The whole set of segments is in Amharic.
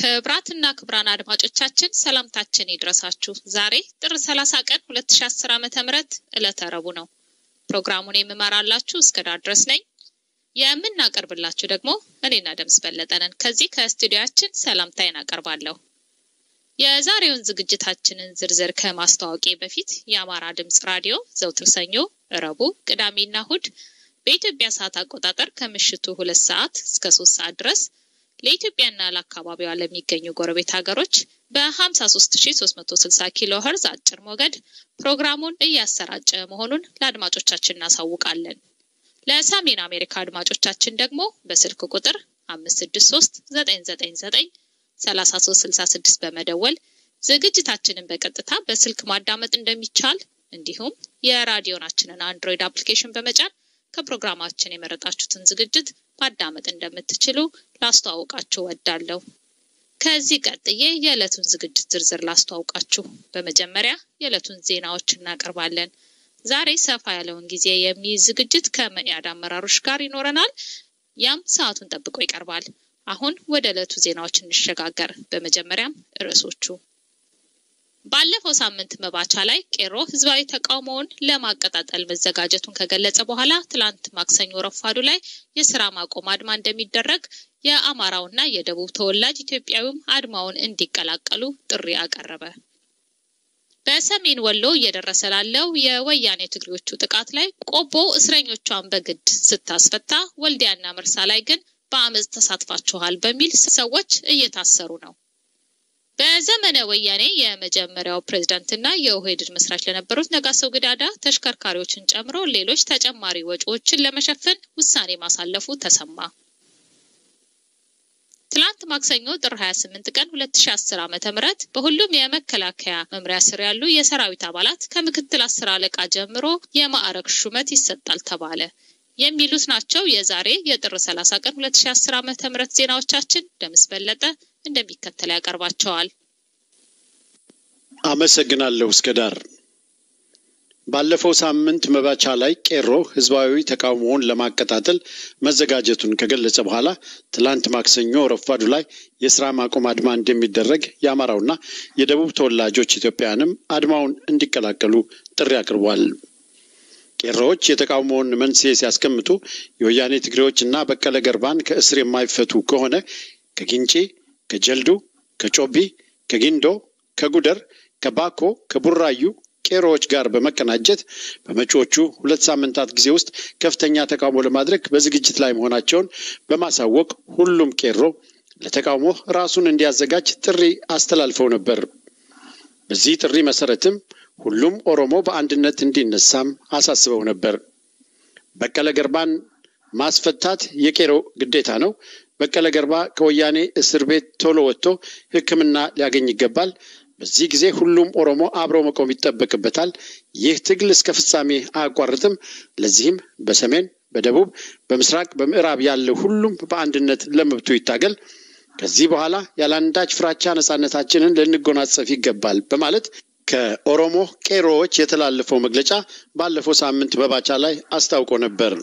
ክብራትና ክብራን አድማጮቻችን ሰላምታችን ይድረሳችሁ። ዛሬ ጥር 30 ቀን 2010 ዓ.ም ዕለተ ረቡዕ ነው። ፕሮግራሙን የምመራላችሁ እስከዳር ድረስ ነኝ። የምናቀርብላችሁ ደግሞ እኔና ደምስ በለጠነን ከዚህ ከስቱዲዮአችን ሰላምታዬን አቀርባለሁ። የዛሬውን ዝግጅታችንን ዝርዝር ከማስተዋወቄ በፊት የአማራ ድምጽ ራዲዮ ዘውትር ሰኞ፣ ረቡዕ፣ ቅዳሜና እሁድ በኢትዮጵያ ሰዓት አቆጣጠር ከምሽቱ 2 ሰዓት እስከ 3 ሰዓት ድረስ ለኢትዮጵያና ለአካባቢዋ ለሚገኙ ጎረቤት ሀገሮች በ53360 ኪሎ ሄርዝ አጭር ሞገድ ፕሮግራሙን እያሰራጨ መሆኑን ለአድማጮቻችን እናሳውቃለን። ለሰሜን አሜሪካ አድማጮቻችን ደግሞ በስልክ ቁጥር 563-999-3366 በመደወል ዝግጅታችንን በቀጥታ በስልክ ማዳመጥ እንደሚቻል እንዲሁም የራዲዮናችንን አንድሮይድ አፕሊኬሽን በመጫን ከፕሮግራማችን የመረጣችሁትን ዝግጅት ማዳመጥ እንደምትችሉ ላስተዋውቃችሁ ወዳለሁ። ከዚህ ቀጥዬ የዕለቱን ዝግጅት ዝርዝር ላስተዋውቃችሁ። በመጀመሪያ የዕለቱን ዜናዎች እናቀርባለን። ዛሬ ሰፋ ያለውን ጊዜ የሚይዝ ዝግጅት ከመያድ አመራሮች ጋር ይኖረናል። ያም ሰዓቱን ጠብቆ ይቀርባል። አሁን ወደ ዕለቱ ዜናዎች እንሸጋገር። በመጀመሪያም ርዕሶቹ። ባለፈው ሳምንት መባቻ ላይ ቄሮ ህዝባዊ ተቃውሞውን ለማቀጣጠል መዘጋጀቱን ከገለጸ በኋላ ትላንት ማክሰኞ ረፋዱ ላይ የሥራ ማቆም አድማ እንደሚደረግ የአማራውና የደቡብ ተወላጅ ኢትዮጵያዊም አድማውን እንዲቀላቀሉ ጥሪ አቀረበ። በሰሜን ወሎ እየደረሰ ላለው የወያኔ ትግሬዎቹ ጥቃት ላይ ቆቦ እስረኞቿን በግድ ስታስፈታ ወልዲያና መርሳ ላይ ግን በአመጽ ተሳትፋቸዋል በሚል ሰዎች እየታሰሩ ነው። በዘመነ ወያኔ የመጀመሪያው ፕሬዝዳንትና የኦህዴድ መስራች ለነበሩት ነጋሶ ግዳዳ ተሽከርካሪዎችን ጨምሮ ሌሎች ተጨማሪ ወጪዎችን ለመሸፈን ውሳኔ ማሳለፉ ተሰማ። ትላንት ማክሰኞ ጥር 28 ቀን 2010 ዓ.ም በሁሉም የመከላከያ መምሪያ ስር ያሉ የሰራዊት አባላት ከምክትል 10 አለቃ ጀምሮ የማዕረግ ሹመት ይሰጣል ተባለ። የሚሉት ናቸው የዛሬ የጥር 30 ቀን 2010 ዓ.ም ዜናዎቻችን። ደምስ በለጠ እንደሚከተል ያቀርባቸዋል። አመሰግናለሁ እስከዳር። ባለፈው ሳምንት መባቻ ላይ ቄሮ ህዝባዊ ተቃውሞውን ለማቀጣጠል መዘጋጀቱን ከገለጸ በኋላ ትላንት ማክሰኞ ረፋዱ ላይ የሥራ ማቆም አድማ እንደሚደረግ የአማራውና የደቡብ ተወላጆች ኢትዮጵያውያንም አድማውን እንዲቀላቀሉ ጥሪ አቅርቧል። ቄሮዎች የተቃውሞውን መንስኤ ሲያስቀምጡ የወያኔ ትግሬዎችና በቀለ ገርባን ከእስር የማይፈቱ ከሆነ ከጊንጪ፣ ከጀልዱ፣ ከጮቢ፣ ከጊንዶ፣ ከጉደር፣ ከባኮ፣ ከቡራዩ ቄሮዎች ጋር በመቀናጀት በመጪዎቹ 2 ሳምንታት ጊዜ ውስጥ ከፍተኛ ተቃውሞ ለማድረግ በዝግጅት ላይ መሆናቸውን በማሳወቅ ሁሉም ቄሮ ለተቃውሞ ራሱን እንዲያዘጋጅ ጥሪ አስተላልፈው ነበር። በዚህ ጥሪ መሰረትም ሁሉም ኦሮሞ በአንድነት እንዲነሳም አሳስበው ነበር። በቀለ ገርባን ማስፈታት የቄሮ ግዴታ ነው። በቀለ ገርባ ከወያኔ እስር ቤት ቶሎ ወጥቶ ሕክምና ሊያገኝ ይገባል። በዚህ ጊዜ ሁሉም ኦሮሞ አብሮ መቆም ይጠበቅበታል። ይህ ትግል እስከ ፍጻሜ አያቋርጥም። ለዚህም በሰሜን፣ በደቡብ፣ በምስራቅ፣ በምዕራብ ያለው ሁሉም በአንድነት ለመብቱ ይታገል። ከዚህ በኋላ ያላንዳች ፍራቻ ነፃነታችንን ልንጎናጸፍ ይገባል በማለት ከኦሮሞ ቄሮዎች የተላለፈው መግለጫ ባለፈው ሳምንት በባቻ ላይ አስታውቆ ነበር።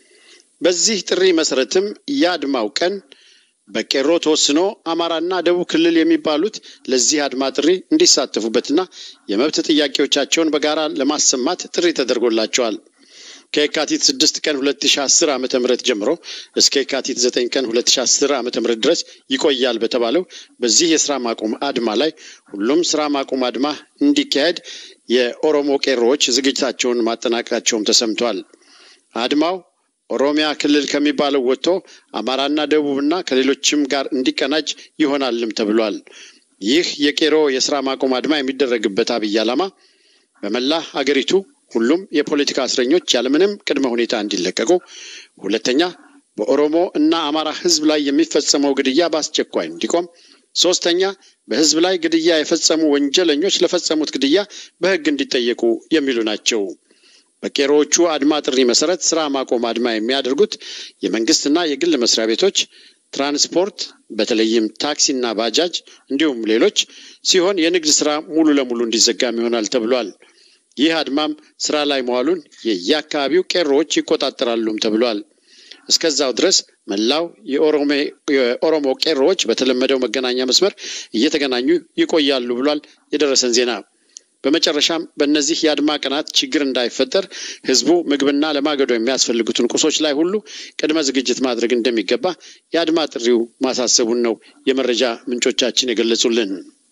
በዚህ ጥሪ መሰረትም ያድማው ቀን በቄሮ ተወስኖ አማራና ደቡብ ክልል የሚባሉት ለዚህ አድማ ጥሪ እንዲሳተፉበትና የመብት ጥያቄዎቻቸውን በጋራ ለማሰማት ጥሪ ተደርጎላቸዋል። ከየካቲት 6 ቀን 2010 ዓ.ም ጀምሮ እስከ የካቲት 9 ቀን 2010 ዓ.ም ድረስ ይቆያል በተባለው በዚህ የሥራ ማቆም አድማ ላይ ሁሉም ሥራ ማቆም አድማ እንዲካሄድ የኦሮሞ ቄሮዎች ዝግጅታቸውን ማጠናቀቃቸውም ተሰምቷል። አድማው ኦሮሚያ ክልል ከሚባለው ወጥቶ አማራና ደቡብና ከሌሎችም ጋር እንዲቀናጅ ይሆናልም ተብሏል። ይህ የቄሮ የሥራ ማቆም አድማ የሚደረግበት አብይ ዓላማ በመላ ሀገሪቱ ሁሉም የፖለቲካ እስረኞች ያለምንም ቅድመ ሁኔታ እንዲለቀቁ፣ ሁለተኛ በኦሮሞ እና አማራ ህዝብ ላይ የሚፈጸመው ግድያ በአስቸኳይ እንዲቆም፣ ሶስተኛ በህዝብ ላይ ግድያ የፈጸሙ ወንጀለኞች ለፈጸሙት ግድያ በህግ እንዲጠየቁ የሚሉ ናቸው። በቄሮዎቹ አድማ ጥሪ መሰረት ሥራ ማቆም አድማ የሚያደርጉት የመንግስትና የግል መስሪያ ቤቶች፣ ትራንስፖርት በተለይም ታክሲና ባጃጅ እንዲሁም ሌሎች ሲሆን የንግድ ሥራ ሙሉ ለሙሉ እንዲዘጋም ይሆናል ተብሏል። ይህ አድማም ሥራ ላይ መዋሉን የየአካባቢው ቄሮዎች ይቆጣጠራሉም ተብሏል። እስከዛው ድረስ መላው የኦሮሞ ቄሮዎች በተለመደው መገናኛ መስመር እየተገናኙ ይቆያሉ ብሏል የደረሰን ዜና። በመጨረሻም በእነዚህ የአድማ ቀናት ችግር እንዳይፈጠር ህዝቡ ምግብና ለማገዶ የሚያስፈልጉትን ቁሶች ላይ ሁሉ ቅድመ ዝግጅት ማድረግ እንደሚገባ የአድማ ጥሪው ማሳሰቡን ነው የመረጃ ምንጮቻችን የገለጹልን።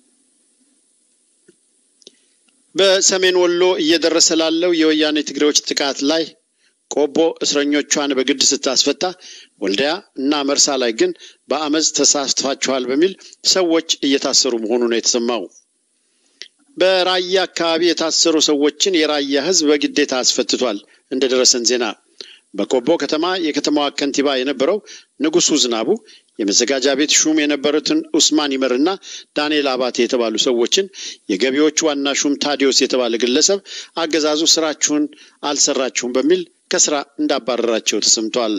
በሰሜን ወሎ እየደረሰ ላለው የወያኔ ትግሬዎች ጥቃት ላይ ቆቦ እስረኞቿን በግድ ስታስፈታ ወልዲያ እና መርሳ ላይ ግን በአመጽ ተሳትፋቸዋል በሚል ሰዎች እየታሰሩ መሆኑ ነው የተሰማው። በራያ አካባቢ የታሰሩ ሰዎችን የራያ ህዝብ በግዴታ አስፈትቷል እንደደረሰን ዜና። በቆቦ ከተማ የከተማዋ ከንቲባ የነበረው ንጉሱ ዝናቡ የመዘጋጃ ቤት ሹም የነበሩትን ኡስማን ይመርና ዳንኤል አባቴ የተባሉ ሰዎችን የገቢዎች ዋና ሹም ታዲዮስ የተባለ ግለሰብ አገዛዙ ስራችሁን አልሰራችሁም በሚል ከስራ እንዳባረራቸው ተሰምቷል።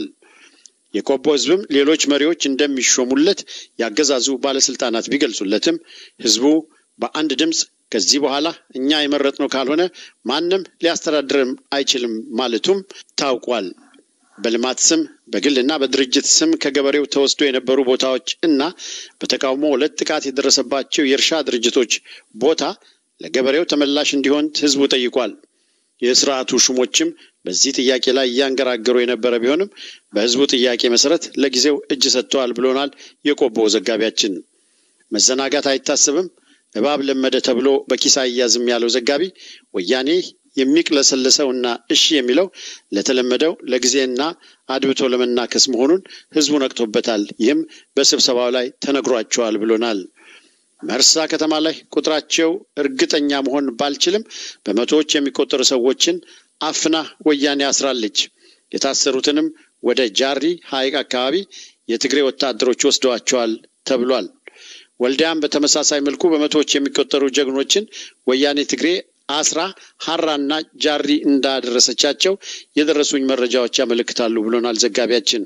የቆቦ ህዝብም ሌሎች መሪዎች እንደሚሾሙለት ያገዛዙ ባለስልጣናት ቢገልጹለትም ህዝቡ በአንድ ድምጽ ከዚህ በኋላ እኛ የመረጥነው ካልሆነ ማንም ሊያስተዳድርም አይችልም ማለቱም ታውቋል። በልማት ስም በግልና በድርጅት ስም ከገበሬው ተወስዶ የነበሩ ቦታዎች እና በተቃውሞ ሁለት ጥቃት የደረሰባቸው የእርሻ ድርጅቶች ቦታ ለገበሬው ተመላሽ እንዲሆን ህዝቡ ጠይቋል። የሥርዓቱ ሹሞችም በዚህ ጥያቄ ላይ ያንገራገሩ የነበረ ቢሆንም በህዝቡ ጥያቄ መሰረት ለጊዜው እጅ ሰጥተዋል ብሎናል የቆቦ ዘጋቢያችን። መዘናጋት አይታሰብም እባብ ለመደ ተብሎ በኪስ አያዝም ያለው ዘጋቢ ወያኔ የሚቅለሰለሰውና እሺ የሚለው ለተለመደው ለጊዜና አድብቶ ለመናከስ መሆኑን ህዝቡ ነቅቶበታል። ይህም በስብሰባው ላይ ተነግሯቸዋል ብሎናል። መርሳ ከተማ ላይ ቁጥራቸው እርግጠኛ መሆን ባልችልም በመቶዎች የሚቆጠሩ ሰዎችን አፍና ወያኔ አስራለች። የታሰሩትንም ወደ ጃሪ ሐይቅ አካባቢ የትግሬ ወታደሮች ወስደዋቸዋል ተብሏል። ወልዲያም በተመሳሳይ መልኩ በመቶዎች የሚቆጠሩ ጀግኖችን ወያኔ ትግሬ አስራ ሐራና ጃሪ እንዳደረሰቻቸው የደረሱኝ መረጃዎች ያመለክታሉ ብሎናል ዘጋቢያችን።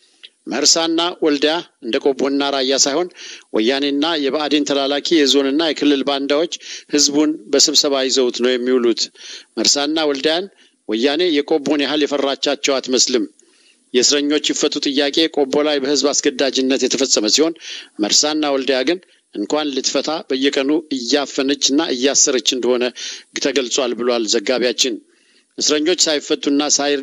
መርሳና ወልዲያ እንደ ቆቦና ራያ ሳይሆን ወያኔና የባዕዴን ተላላኪ የዞንና የክልል ባንዳዎች ህዝቡን በስብሰባ ይዘውት ነው የሚውሉት። መርሳና ወልዲያን ወያኔ የቆቦን ያህል የፈራቻቸው አትመስልም። የእስረኞች ይፈቱ ጥያቄ ቆቦ ላይ በህዝብ አስገዳጅነት የተፈጸመ ሲሆን መርሳና ወልዲያ ግን እንኳን ልትፈታ በየቀኑ እያፈነችና እያሰረች እንደሆነ ተገልጿል ብሏል ዘጋቢያችን። እስረኞች ሳይፈቱና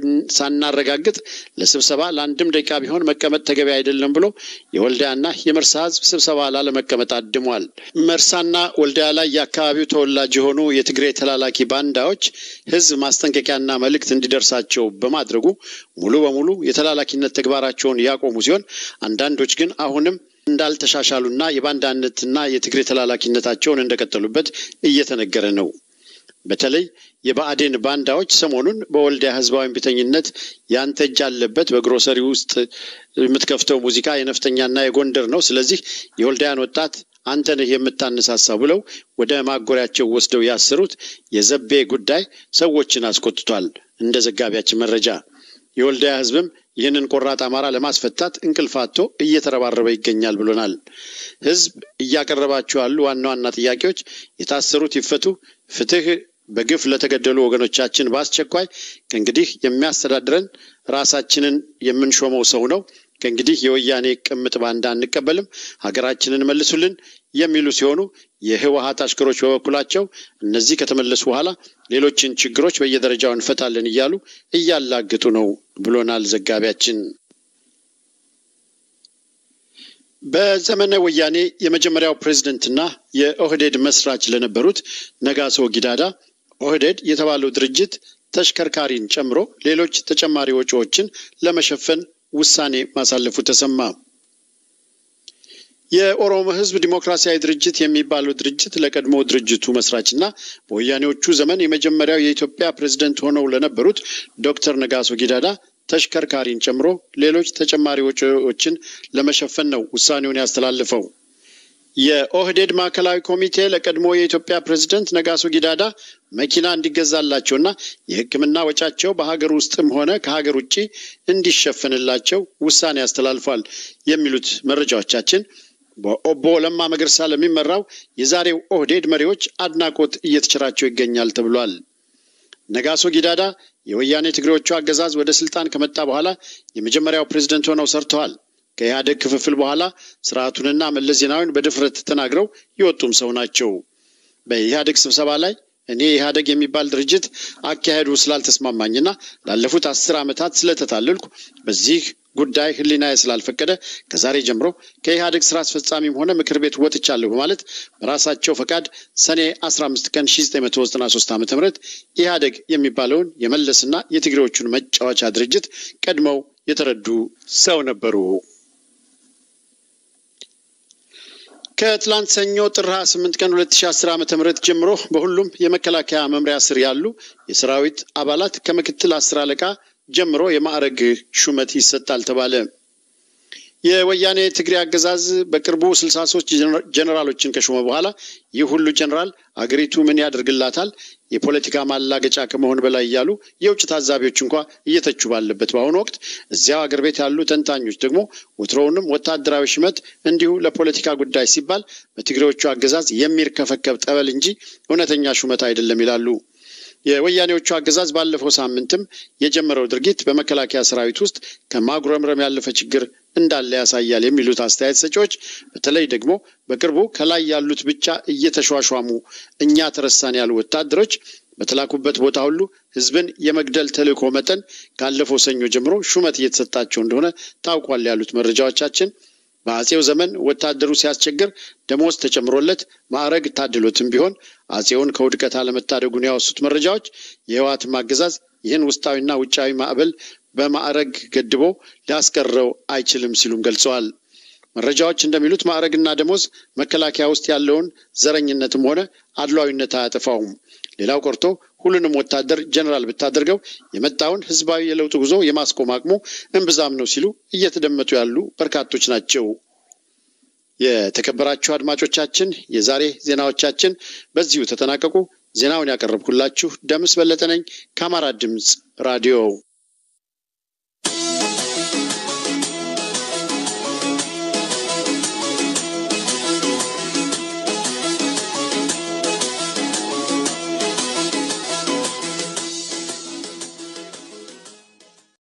ሳናረጋግጥ ለስብሰባ ለአንድም ደቂቃ ቢሆን መቀመጥ ተገቢ አይደለም ብሎ የወልዲያና የመርሳ ህዝብ ስብሰባ ላለመቀመጥ አድሟል። መርሳና ወልዲያ ላይ የአካባቢው ተወላጅ የሆኑ የትግሬ ተላላኪ ባንዳዎች ህዝብ ማስጠንቀቂያና መልእክት እንዲደርሳቸው በማድረጉ ሙሉ በሙሉ የተላላኪነት ተግባራቸውን ያቆሙ ሲሆን አንዳንዶች ግን አሁንም እንዳልተሻሻሉና የባንዳነትና የትግሬ ተላላኪነታቸውን እንደቀጠሉበት እየተነገረ ነው። በተለይ የባዕዴን ባንዳዎች ሰሞኑን በወልዲያ ህዝባዊ ቢተኝነት ያንተ እጅ አለበት በግሮሰሪ ውስጥ የምትከፍተው ሙዚቃ የነፍጠኛና የጎንደር ነው፣ ስለዚህ የወልዲያን ወጣት አንተ ነህ የምታነሳሳው ብለው ወደ ማጎሪያቸው ወስደው ያሰሩት የዘቤ ጉዳይ ሰዎችን አስቆጥቷል እንደ ዘጋቢያችን መረጃ። የወልዲያ ህዝብም ይህንን ቆራጥ አማራ ለማስፈታት እንቅልፋቶ እየተረባረበ ይገኛል ብሎናል። ህዝብ እያቀረባቸው ያሉ ዋና ዋና ጥያቄዎች የታሰሩት ይፈቱ፣ ፍትህ በግፍ ለተገደሉ ወገኖቻችን በአስቸኳይ ከእንግዲህ የሚያስተዳድረን ራሳችንን የምንሾመው ሰው ነው፣ ከእንግዲህ የወያኔ ቅምጥ ባንዳ አንቀበልም፣ ሀገራችንን መልሱልን የሚሉ ሲሆኑ የህወሓት አሽከሮች በበኩላቸው እነዚህ ከተመለሱ በኋላ ሌሎችን ችግሮች በየደረጃው እንፈታለን እያሉ እያላገጡ ነው ብሎናል ዘጋቢያችን። በዘመነ ወያኔ የመጀመሪያው ፕሬዝዳንትና የኦህዴድ መስራች ለነበሩት ነጋሶ ጊዳዳ ኦህዴድ የተባለው ድርጅት ተሽከርካሪን ጨምሮ ሌሎች ተጨማሪ ወጪዎችን ለመሸፈን ውሳኔ ማሳለፉ ተሰማ። የኦሮሞ ህዝብ ዲሞክራሲያዊ ድርጅት የሚባለው ድርጅት ለቀድሞ ድርጅቱ መስራችና በወያኔዎቹ ዘመን የመጀመሪያው የኢትዮጵያ ፕሬዝዳንት ሆነው ለነበሩት ዶክተር ነጋሶ ጊዳዳ ተሽከርካሪን ጨምሮ ሌሎች ተጨማሪ ወጪዎችን ለመሸፈን ነው ውሳኔውን ያስተላለፈው። የኦህዴድ ማዕከላዊ ኮሚቴ ለቀድሞ የኢትዮጵያ ፕሬዝዳንት ነጋሶ ጊዳዳ መኪና እንዲገዛላቸውና የሕክምና ወጫቸው በሀገር ውስጥም ሆነ ከሀገር ውጪ እንዲሸፈንላቸው ውሳኔ ያስተላልፋል የሚሉት መረጃዎቻችን በኦቦ ለማ መገርሳ ለሚመራው የዛሬው ኦህዴድ መሪዎች አድናቆት እየተቸራቸው ይገኛል ተብሏል። ነጋሶ ጊዳዳ የወያኔ ትግሬዎቹ አገዛዝ ወደ ስልጣን ከመጣ በኋላ የመጀመሪያው ፕሬዝዳንት ሆነው ሰርተዋል። ከኢህአዴግ ክፍፍል በኋላ ስርዓቱንና መለስ ዜናዊን በድፍረት ተናግረው የወጡም ሰው ናቸው። በኢህአዴግ ስብሰባ ላይ እኔ ኢህአዴግ የሚባል ድርጅት አካሄዱ ስላልተስማማኝና ላለፉት 10 ዓመታት ስለተታለልኩ በዚህ ጉዳይ ህሊናዬ ስላልፈቀደ ከዛሬ ጀምሮ ከኢህአዴግ ስራ አስፈጻሚም ሆነ ምክር ቤት ወጥቻለሁ በማለት በራሳቸው ፈቃድ ሰኔ 15 ቀን 1993 ዓ.ም ኢህአዴግ የሚባለውን የመለስና የትግሬዎቹን መጫወቻ ድርጅት ቀድመው የተረዱ ሰው ነበሩ። ከትላንት ሰኞ ጥር 28 ቀን 2010 ዓ.ም ጀምሮ በሁሉም የመከላከያ መምሪያ ስር ያሉ የሰራዊት አባላት ከምክትል 10 አለቃ ጀምሮ የማዕረግ ሹመት ይሰጣል ተባለ። የወያኔ ትግሬ አገዛዝ በቅርቡ 63 ጀነራሎችን ከሾመ በኋላ ይህ ሁሉ ጀነራል አገሪቱ ምን ያደርግላታል የፖለቲካ ማላገጫ ከመሆን በላይ ያሉ የውጭ ታዛቢዎች እንኳን እየተቹ ባለበት በአሁኑ ወቅት እዚያው አገር ቤት ያሉ ተንታኞች ደግሞ ወትሮውንም ወታደራዊ ሹመት እንዲሁ ለፖለቲካ ጉዳይ ሲባል በትግሬዎቹ አገዛዝ የሚርከፈከብ ጠበል እንጂ እውነተኛ ሹመት አይደለም ይላሉ። የወያኔዎቹ አገዛዝ ባለፈው ሳምንትም የጀመረው ድርጊት በመከላከያ ሰራዊት ውስጥ ከማጉረምረም ያለፈ ችግር እንዳለ ያሳያል የሚሉት አስተያየት ሰጪዎች በተለይ ደግሞ በቅርቡ ከላይ ያሉት ብቻ እየተሿሿሙ እኛ ተረሳን ያሉ ወታደሮች በተላኩበት ቦታ ሁሉ ህዝብን የመግደል ተልዕኮ መጠን ካለፈው ሰኞ ጀምሮ ሹመት እየተሰጣቸው እንደሆነ ታውቋል ያሉት መረጃዎቻችን በአጼው ዘመን ወታደሩ ሲያስቸግር ደሞዝ ተጨምሮለት ማዕረግ ታድሎትም ቢሆን አጼውን ከውድቀት አለመታደጉን ያወሱት መረጃዎች የህወሓት አገዛዝ ይህን ውስጣዊና ውጫዊ ማዕበል በማዕረግ ገድቦ ሊያስቀረው አይችልም ሲሉም ገልጸዋል። መረጃዎች እንደሚሉት ማዕረግና ደሞዝ መከላከያ ውስጥ ያለውን ዘረኝነትም ሆነ አድሏዊነት አያጠፋውም። ሌላው ቀርቶ ሁሉንም ወታደር ጀነራል ብታደርገው የመጣውን ህዝባዊ የለውጥ ጉዞ የማስቆም አቅሙ እንብዛም ነው ሲሉ እየተደመጡ ያሉ በርካቶች ናቸው። የተከበራችሁ አድማጮቻችን የዛሬ ዜናዎቻችን በዚሁ ተጠናቀቁ። ዜናውን ያቀረብኩላችሁ ደምስ በለጠ ነኝ ከአማራ ድምጽ ራዲዮ።